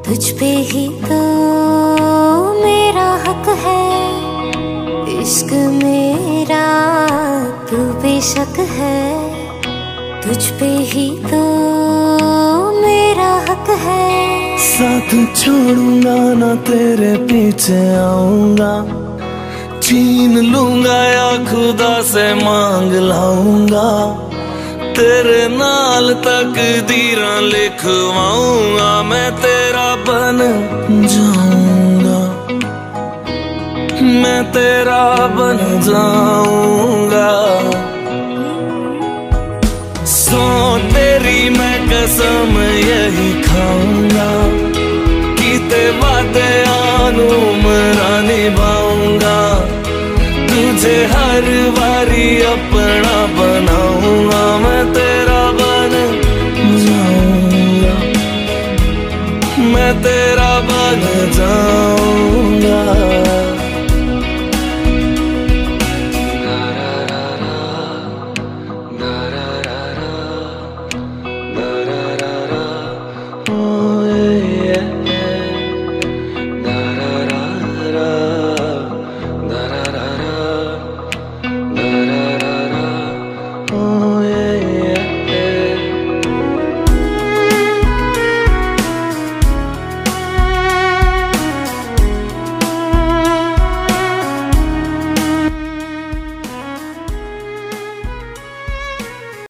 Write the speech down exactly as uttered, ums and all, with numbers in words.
तुझ पे ही तो मेरा हक है, इश्क मेरा तू बेशक है। तुझ पे ही तो मेरा हक है। साथ छोड़ूंगा ना तेरे पीछे आऊंगा, छीन लूंगा या खुदा से मांग लाऊंगा। तेरे नाल तकदीरां लिखवाऊंगा, मैं तेरा बन जाऊंगा, मैं तेरा बन जाऊंगा। सो तेरी मैं कसम यही खाऊंगा, कीते वादे आनू मरा निभाऊंगा। तुझे हर बारी अपना बनाऊंगा, मैं तेरा बन जाऊंगा, मैं तेरा बन जाऊंगा।